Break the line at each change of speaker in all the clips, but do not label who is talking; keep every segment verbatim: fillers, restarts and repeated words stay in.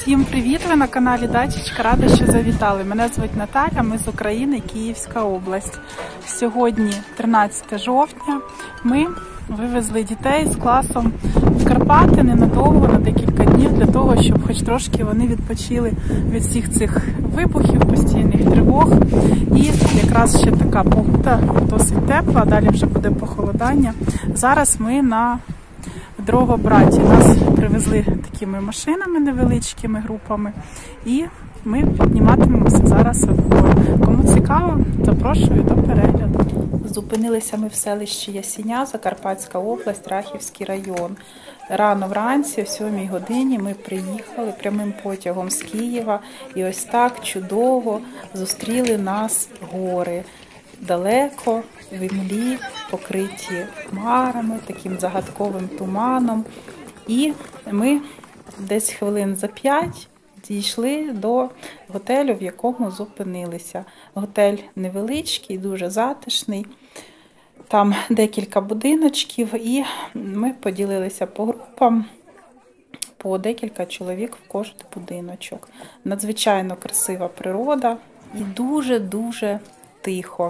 Всім привіт! Ви на каналі Дачечка. Рада, що завітали. Мене звуть Наталя, ми з України, Київська область. Сьогодні тринадцяте жовтня. Ми вивезли дітей з класом в Карпати ненадовго, на декілька днів, для того, щоб хоч трошки вони відпочили від всіх цих вибухів, постійних тривог. І якраз ще така погода, досить тепла, далі вже буде похолодання. Зараз ми на Дрогобраті. Нас привезли такими машинами невеличкими групами, і ми підніматимемося зараз вгору. Кому цікаво, запрошую до перегляду. Зупинилися ми в селищі Ясіня, Закарпатська область, Рахівський район. Рано вранці, о сьомій годині, ми приїхали прямим потягом з Києва, і ось так чудово зустріли нас гори. Далеко, в імлі, покриті хмарами, таким загадковим туманом. І ми десь хвилин за п'ять дійшли до готелю, в якому зупинилися. Готель невеличкий, дуже затишний. Там декілька будиночків, і ми поділилися по групам, по декілька чоловік в кожен будиночок. Надзвичайно красива природа і дуже-дуже тихо.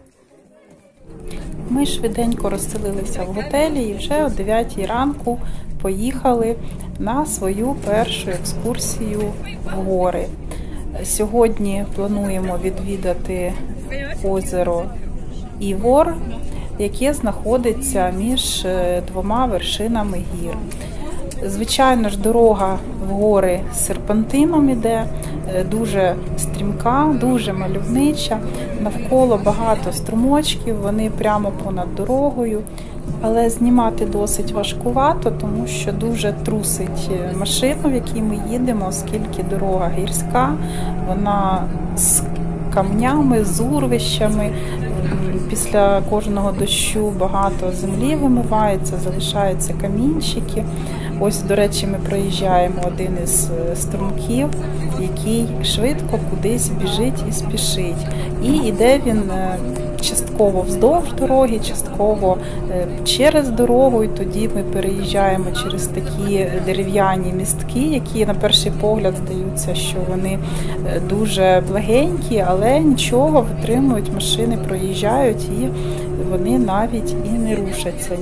Ми швиденько розселилися в готелі і вже о дев'ятій ранку поїхали на свою першу екскурсію в гори. Сьогодні плануємо відвідати озеро Івор, яке знаходиться між двома вершинами гір. Звичайно ж, дорога в гори серпантином іде, дуже стрімка, дуже мальовнича. Навколо багато струмочків, вони прямо понад дорогою. Але знімати досить важкувато, тому що дуже трусить машину, в якій ми їдемо, оскільки дорога гірська, вона з камнями, з урвищами. Після кожного дощу багато землі вимивається, залишаються камінчики. Ось, до речі, ми проїжджаємо один із струмків, який швидко кудись біжить і спішить. І йде він частково вздовж дороги, частково через дорогу, і тоді ми переїжджаємо через такі дерев'яні містки, які на перший погляд здаються, що вони дуже благенькі, але нічого, витримують, машини проїжджають і вони навіть і не рушаться.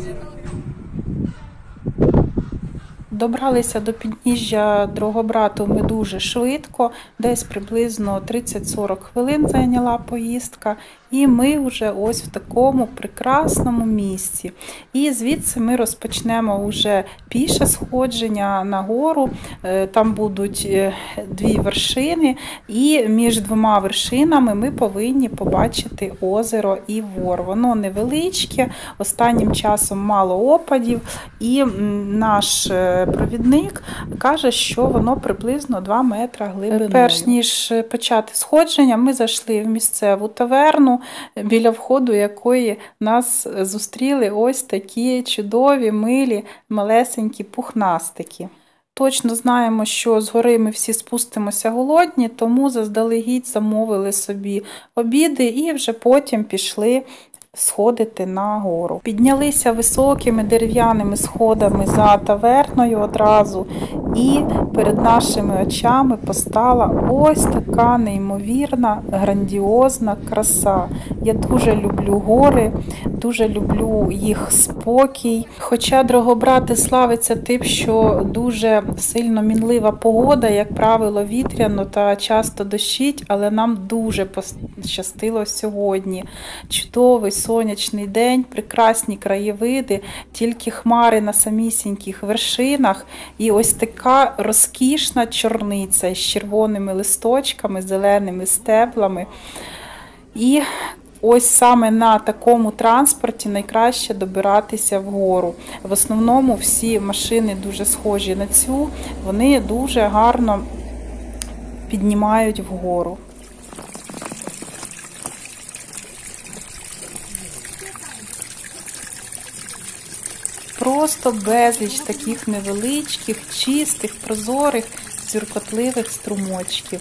Добралися до підніжжя Дрогобрату ми дуже швидко, десь приблизно тридцять-сорок хвилин зайняла поїздка, і ми вже ось в такому прекрасному місці. І звідси ми розпочнемо вже піше сходження на гору, там будуть дві вершини, і між двома вершинами ми повинні побачити озеро Івор. Воно невеличке, останнім часом мало опадів, і наш провідник каже, що воно приблизно два метри глибиною. Перш ніж почати сходження, ми зайшли в місцеву таверну, біля входу якої нас зустріли ось такі чудові, милі, малесенькі пухнастики. Точно знаємо, що з гори ми всі спустимося голодні, тому заздалегідь замовили собі обіди і вже потім пішли сходити на гору. Піднялися високими дерев'яними сходами за таверною одразу, і перед нашими очами постала ось така неймовірна, грандіозна краса. Я дуже люблю гори, дуже люблю їх спокій. Хоча Дрогобрат славиться тим, що дуже сильно мінлива погода, як правило, вітряно та часто дощить, але нам дуже пощастило сьогодні. Чудовий сонячний день, прекрасні краєвиди, тільки хмари на самісіньких вершинах і ось така розкішна чорниця з червоними листочками, зеленими стеблами. І ось саме на такому транспорті найкраще добиратися вгору. В основному всі машини дуже схожі на цю, вони дуже гарно піднімають вгору. Просто безліч таких невеличких, чистих, прозорих, дзюркотливих струмочків.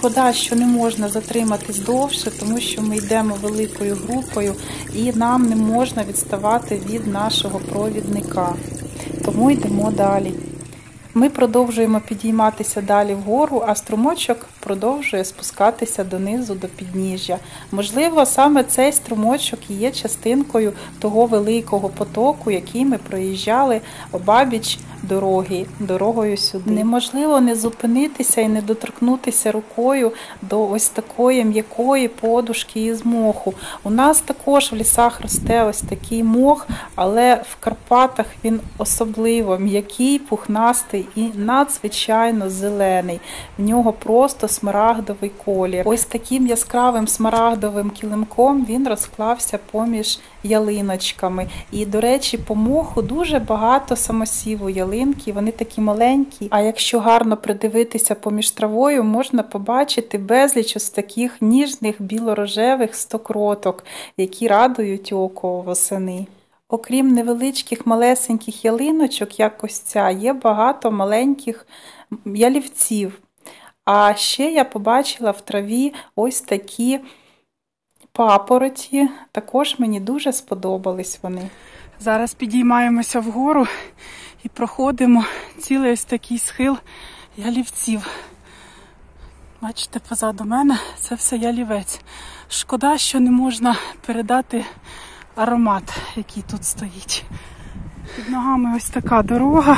Шкода, що не можна затриматись довше, тому що ми йдемо великою групою і нам не можна відставати від нашого провідника. Тому йдемо далі. Ми продовжуємо підійматися далі вгору, а струмочок продовжує спускатися донизу до підніжжя. Можливо, саме цей струмочок і є частинкою того великого потоку, який ми проїжджали обабіч дороги, дорогою сюди. Неможливо не зупинитися і не доторкнутися рукою до ось такої м'якої подушки із моху. У нас також в лісах росте ось такий мох, але в Карпатах він особливо м'який, пухнастий і надзвичайно зелений. В нього просто смарагдовий колір. Ось таким яскравим смарагдовим килимком він розклався поміж ялиночками. І, до речі, по моху дуже багато самосіву ялинки, вони такі маленькі. А якщо гарно придивитися поміж травою, можна побачити безліч ось таких ніжних білорожевих стокроток, які радують око восени. Окрім невеличких малесеньких ялиночок, як ось ця, є багато маленьких ялівців. А ще я побачила в траві ось такі папороті. Також мені дуже сподобались вони.
Зараз підіймаємося вгору і проходимо цілий ось такий схил ялівців. Бачите, позаду мене це все ялівець. Шкода, що не можна передати аромат, який тут стоїть. Під ногами ось така дорога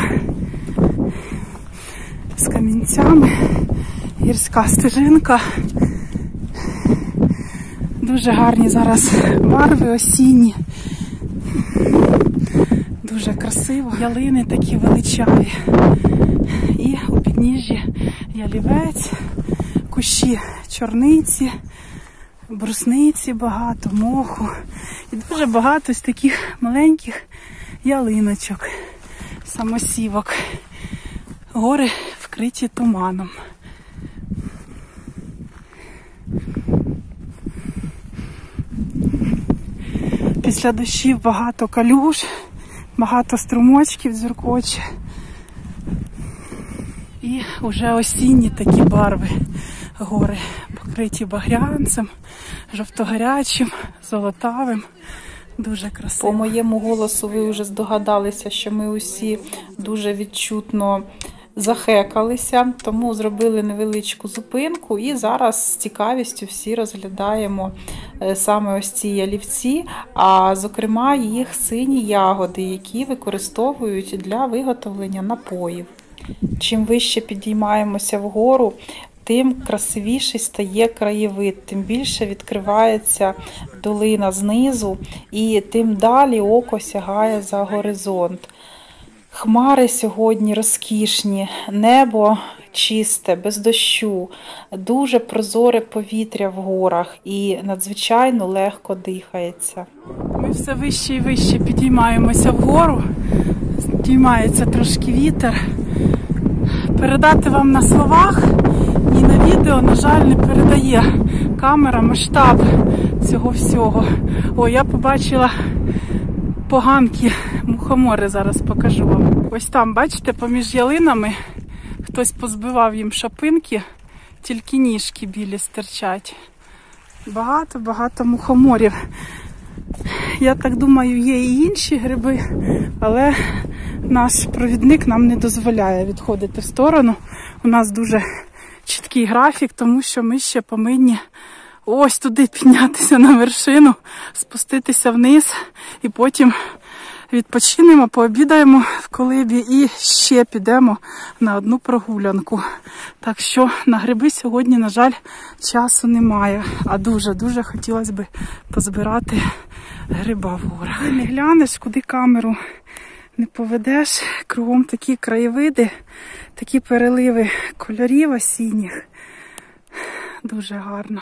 з камінцями, гірська стежинка. Дуже гарні зараз барви осінні. Дуже красиво. Ялини такі величаві. І у підніжжі ялівець, кущі чорниці, брусниці багато, моху. І дуже багато з таких маленьких ялиночок, самосівок. Гори вкриті туманом. Після дощів багато калюж, багато струмочків дзюркоче. І вже осінні такі барви. Гори покриті багрянцем, жовтогарячим, золотавим. Дуже красиво.
По моєму голосу ви вже здогадалися, що ми усі дуже відчутно захекалися, тому зробили невеличку зупинку і зараз з цікавістю всі розглядаємо саме ось ці ялівці, а зокрема їх сині ягоди, які використовують для виготовлення напоїв. Чим вище підіймаємося вгору, тим красивіший стає краєвид, тим більше відкривається долина знизу і тим далі око сягає за горизонт. Хмари сьогодні розкішні, небо чисте, без дощу, дуже прозоре повітря в горах і надзвичайно легко дихається.
Ми все вище і вище підіймаємося вгору, підіймається трошки вітер. Передати вам на словах і на відео, на жаль, не передає камера масштаб цього всього. О, я побачила поганки, мухомори, зараз покажу вам. Ось там, бачите, поміж ялинами хтось позбивав їм шапинки, тільки ніжки білі стирчать. Багато-багато мухоморів. Я так думаю, є і інші гриби, але наш провідник нам не дозволяє відходити в сторону. У нас дуже чіткий графік, тому що ми ще повинні ось туди піднятися на вершину, спуститися вниз і потім відпочинемо, пообідаємо в колибі і ще підемо на одну прогулянку. Так що на гриби сьогодні, на жаль, часу немає. А дуже-дуже хотілося б позбирати гриба в горах. Ти не глянеш, куди камеру не поведеш. Кругом такі краєвиди, такі переливи кольорів осінніх. Дуже гарно.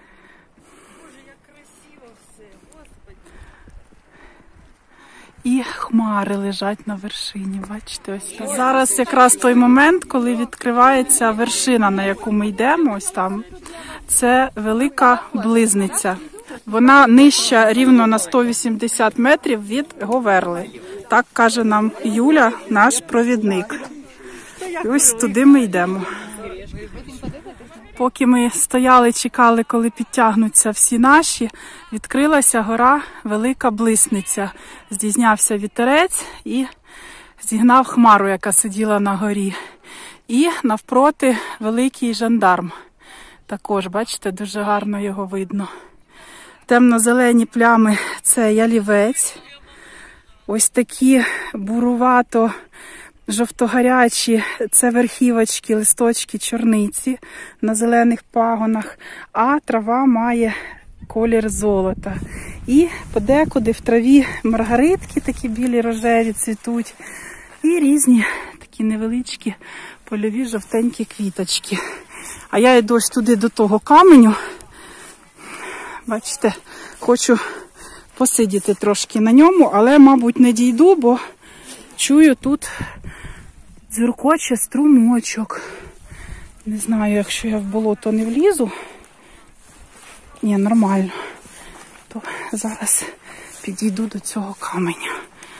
І хмари лежать на вершині, бачите, ось так. Зараз якраз той момент, коли відкривається вершина, на яку ми йдемо, ось там. Це Велика Близниця. Вона нижча рівно на сто вісімдесят метрів від Говерли. Так каже нам Юля, наш провідник. І ось туди ми йдемо. Поки ми стояли, чекали, коли підтягнуться всі наші, відкрилася гора Велика Блисниця. Здійнявся вітерець і зігнав хмару, яка сиділа на горі. І навпроти Великий Жандарм. Також, бачите, дуже гарно його видно. Темно-зелені плями – це ялівець. Ось такі бурувато жовтогарячі – це верхівочки, листочки чорниці на зелених пагонах, а трава має колір золота. І подекуди в траві маргаритки такі білі рожеві цвітуть. І різні такі невеличкі польові жовтенькі квіточки. А я йду ось туди до того каменю. Бачите, хочу посидіти трошки на ньому, але, мабуть, не дійду, бо чую тут дзюркоче струмочок. Не знаю, якщо я в болото не влізу. Ні, нормально. То зараз підійду до цього каменя.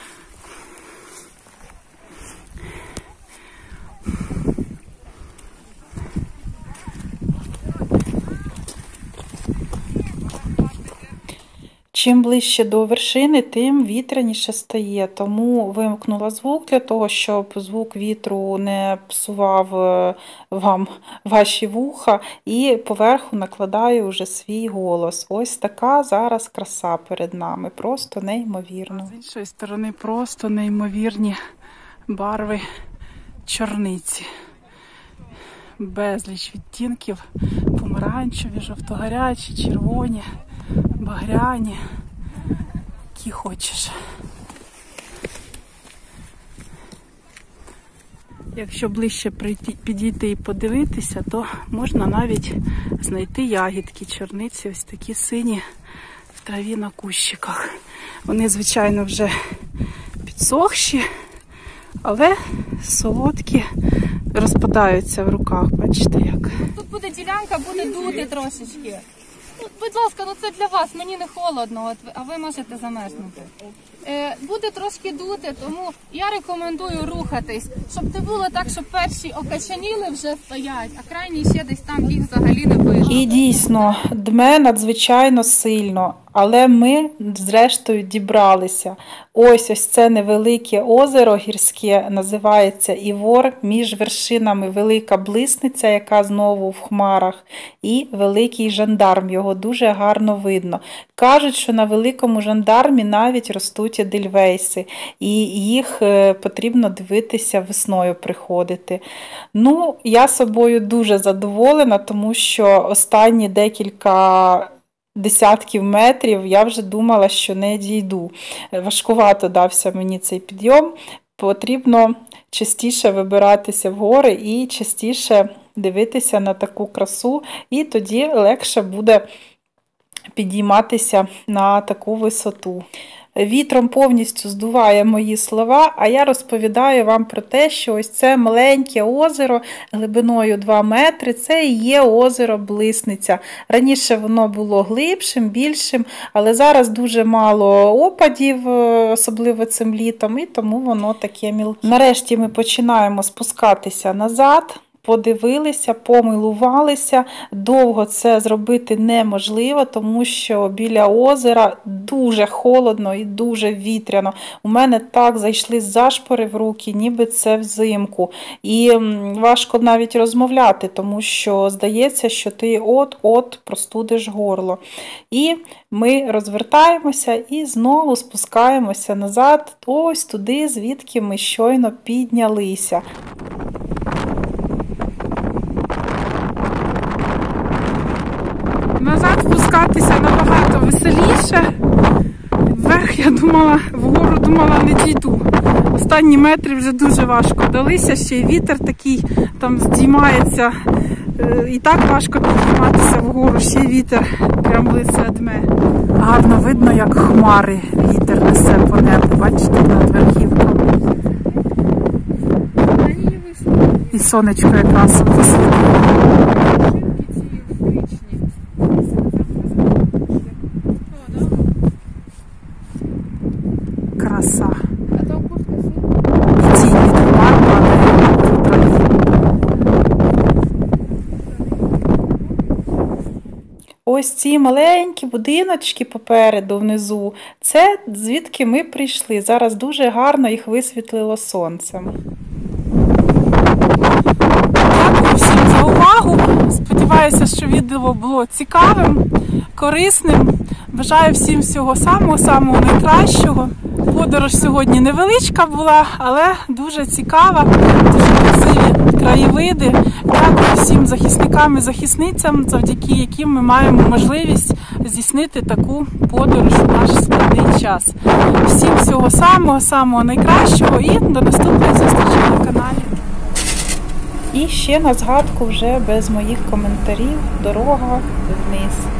Чим ближче до вершини, тим вітряніше стає, тому вимкнула звук для того, щоб звук вітру не псував вам ваші вуха, і поверху накладаю вже свій голос. Ось така зараз краса перед нами, просто неймовірно.
З іншої сторони просто неймовірні барви чорниці. Безліч відтінків, помаранчеві, жовтогарячі, червоні, багряні, які хочеш. Якщо ближче прийти, підійти і подивитися, то можна навіть знайти ягідки чорниці, ось такі сині в траві на кущиках. Вони, звичайно, вже підсохші, але солодкі, розпадаються в руках, бачите як.
Тут буде ділянка, буде дути трошечки. Ну, будь ласка, ну це для вас, мені не холодно, от, а ви можете замерзнути. Е, буде трошки дути, тому я рекомендую рухатись, щоб не було так, щоб перші окачаніли вже стоять, а крайні ще десь там їх взагалі не видно.
І дійсно, дме надзвичайно сильно, але ми зрештою дібралися. Ось ось це невелике озеро гірське, називається Івор, між вершинами Велика Блисниця, яка знову в хмарах, і Великий Жандарм, його дуже гарно видно. Кажуть, що на Великому Жандармі навіть ростуть едельвейси, і їх потрібно дивитися весною приходити. Ну, я собою дуже задоволена, тому що останні декілька десятків метрів я вже думала, що не дійду. Важкувато дався мені цей підйом. Потрібно частіше вибиратися в гори і частіше дивитися на таку красу, і тоді легше буде підійматися на таку висоту. Вітром повністю здуває мої слова, а я розповідаю вам про те, що ось це маленьке озеро глибиною два метри, це і є озеро Блисниця. Раніше воно було глибшим, більшим, але зараз дуже мало опадів, особливо цим літом, і тому воно таке мілке. Нарешті ми починаємо спускатися назад. Подивилися, помилувалися. Довго це зробити неможливо, тому що біля озера дуже холодно і дуже вітряно. У мене так зайшли зашпори в руки, ніби це взимку. І важко навіть розмовляти, тому що здається, що ти от-от простудиш горло. І ми розвертаємося і знову спускаємося назад, ось туди, звідки ми щойно піднялися.
Назад спускатися набагато веселіше. Вверх, я думала, вгору думала, не дійду. Останні метри вже дуже важко далися, ще й вітер такий там здіймається. І так важко підійматися вгору, ще й вітер прям лице дме. Гарно видно, як хмари вітер несе по небу, бачите, над верхівками. І сонечко якраз посвітло. Краса. І тінь від хмар падає в траві.
Ось ці маленькі будиночки попереду, внизу, це звідки ми прийшли. Зараз дуже гарно їх висвітлило сонцем.
Дякую всім за увагу. Сподіваюся, що відео було цікавим, корисним. Бажаю всім всього самого-самого найкращого. Подорож сьогодні невеличка була, але дуже цікава, дуже красиві краєвиди. Дякую всім захисникам і захисницям, завдяки яким ми маємо можливість здійснити таку подорож у наш складний час. Всім всього самого-самого найкращого і до наступної зустрічі на каналі.
І ще на згадку вже без моїх коментарів дорога вниз.